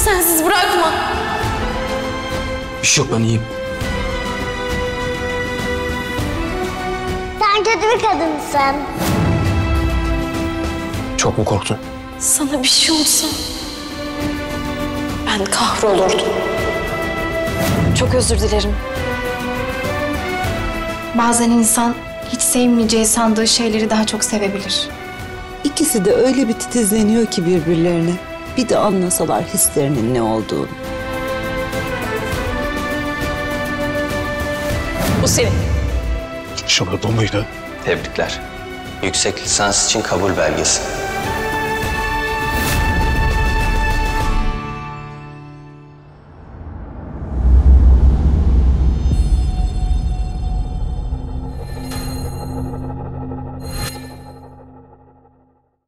sensiz bırakma. Bir şey yok, ben iyiyim. Sen kötü bir kadınsın. Çok mu korktun? Sana bir şey olsa ben kahrolurdum. Çok özür dilerim. Bazen insan hiç sevmeyeceği sandığı şeyleri daha çok sevebilir. İkisi de öyle bir titizleniyor ki birbirlerine. Bir de anlasalar hislerinin ne olduğunu. Bu senin. İnşallah bu muydu? Tebrikler. Yüksek lisans için kabul belgesi.